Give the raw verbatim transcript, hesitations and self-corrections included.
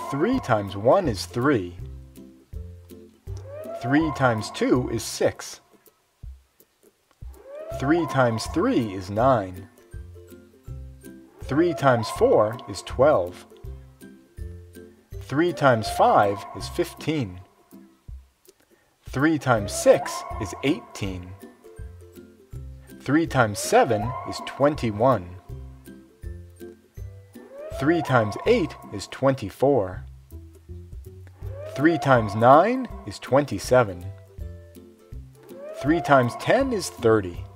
three times one is three. three times two is six. three times three is nine. three times four is twelve. three times five is fifteen. three times six is eighteen. three times seven is twenty-one. three times eight is twenty-four. three times nine is twenty-seven. three times ten is thirty.